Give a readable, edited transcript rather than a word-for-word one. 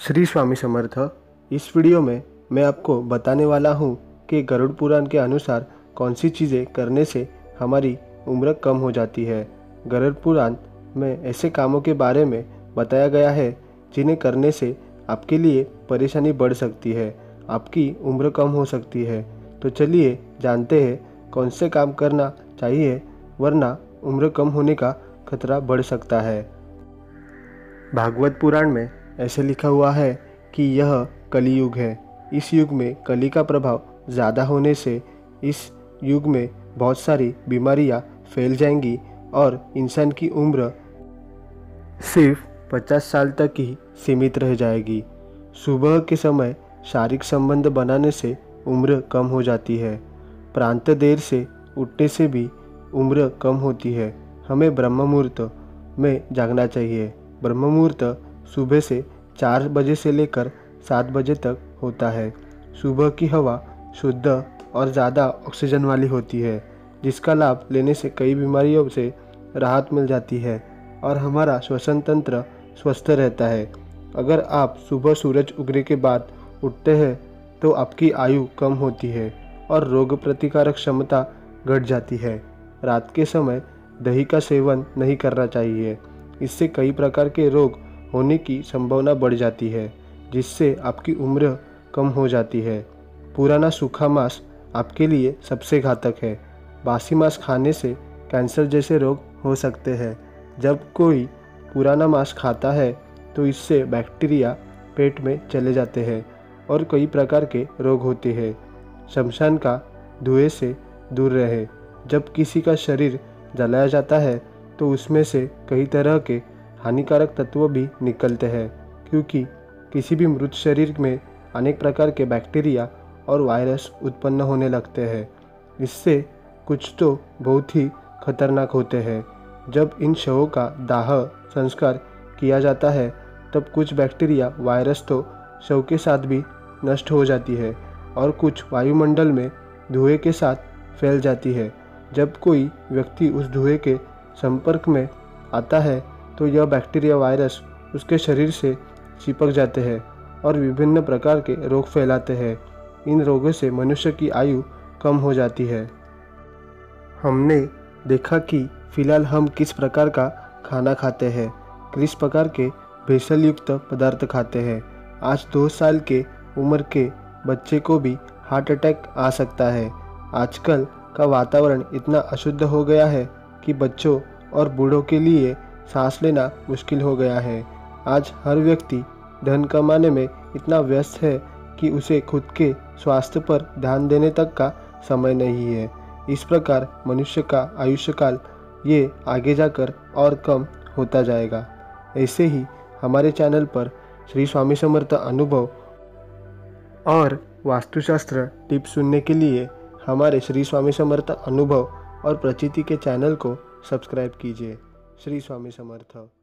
श्री स्वामी समर्थ। इस वीडियो में मैं आपको बताने वाला हूँ कि गरुड़ पुराण के अनुसार कौन सी चीज़ें करने से हमारी उम्र कम हो जाती है। गरुड़ पुराण में ऐसे कामों के बारे में बताया गया है जिन्हें करने से आपके लिए परेशानी बढ़ सकती है, आपकी उम्र कम हो सकती है। तो चलिए जानते हैं कौन से काम करना चाहिए, वरना उम्र कम होने का खतरा बढ़ सकता है। भागवत पुराण में ऐसे लिखा हुआ है कि यह कलियुग है। इस युग में कली का प्रभाव ज़्यादा होने से इस युग में बहुत सारी बीमारियां फैल जाएंगी और इंसान की उम्र सिर्फ 50 साल तक ही सीमित रह जाएगी। सुबह के समय शारीरिक संबंध बनाने से उम्र कम हो जाती है। प्रांत देर से उठने से भी उम्र कम होती है। हमें ब्रह्म मुहूर्त में जागना चाहिए। ब्रह्म मुहूर्त सुबह से 4 बजे से लेकर 7 बजे तक होता है। सुबह की हवा शुद्ध और ज़्यादा ऑक्सीजन वाली होती है, जिसका लाभ लेने से कई बीमारियों से राहत मिल जाती है और हमारा श्वसन तंत्र स्वस्थ रहता है। अगर आप सुबह सूरज उगने के बाद उठते हैं तो आपकी आयु कम होती है और रोग प्रतिकारक क्षमता घट जाती है। रात के समय दही का सेवन नहीं करना चाहिए। इससे कई प्रकार के रोग होने की संभावना बढ़ जाती है, जिससे आपकी उम्र कम हो जाती है। पुराना सूखा मांस आपके लिए सबसे घातक है। बासी मांस खाने से कैंसर जैसे रोग हो सकते हैं। जब कोई पुराना मांस खाता है तो इससे बैक्टीरिया पेट में चले जाते हैं और कई प्रकार के रोग होते हैं। शमशान का धुएं से दूर रहे। जब किसी का शरीर जलाया जाता है तो उसमें से कई तरह के हानिकारक तत्व भी निकलते हैं, क्योंकि किसी भी मृत शरीर में अनेक प्रकार के बैक्टीरिया और वायरस उत्पन्न होने लगते हैं। इससे कुछ तो बहुत ही खतरनाक होते हैं। जब इन शवों का दाह संस्कार किया जाता है तब कुछ बैक्टीरिया वायरस तो शव के साथ भी नष्ट हो जाती है और कुछ वायुमंडल में धुएं के साथ फैल जाती है। जब कोई व्यक्ति उस धुएं के संपर्क में आता है तो यह बैक्टीरिया वायरस उसके शरीर से चिपक जाते हैं और विभिन्न प्रकार के रोग फैलाते हैं। इन रोगों से मनुष्य की आयु कम हो जाती है। हमने देखा कि फिलहाल हम किस प्रकार का खाना खाते हैं, किस प्रकार के भेषज युक्त पदार्थ खाते हैं। आज 2 साल के उम्र के बच्चे को भी हार्ट अटैक आ सकता है। आजकल का वातावरण इतना अशुद्ध हो गया है कि बच्चों और बूढ़ों के लिए सांस लेना मुश्किल हो गया है। आज हर व्यक्ति धन कमाने में इतना व्यस्त है कि उसे खुद के स्वास्थ्य पर ध्यान देने तक का समय नहीं है। इस प्रकार मनुष्य का आयुष्यकाल ये आगे जाकर और कम होता जाएगा। ऐसे ही हमारे चैनल पर श्री स्वामी समर्थ अनुभव और वास्तुशास्त्र टिप्स सुनने के लिए हमारे श्री स्वामी समर्थ अनुभव और प्रचिति के चैनल को सब्सक्राइब कीजिए। श्री स्वामी समर्थ।